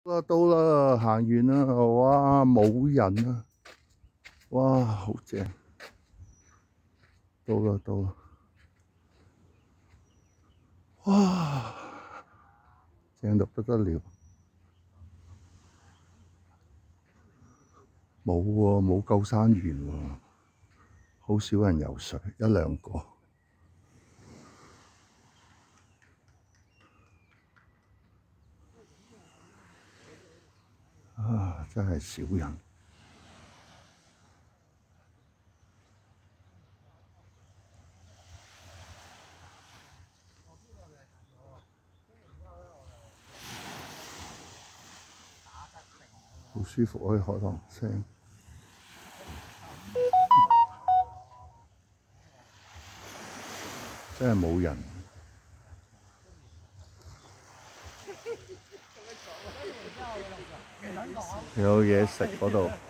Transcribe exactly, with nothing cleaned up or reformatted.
啦，到啦，行完啦，哇，冇人啊，哇，好正，到啦，到啦，哇，正到不得了，冇喎，冇救生員喎，好少人游水，一兩個。啊！真係少人，好舒服，可以海浪聲，真係冇人。有嘢食嗰度。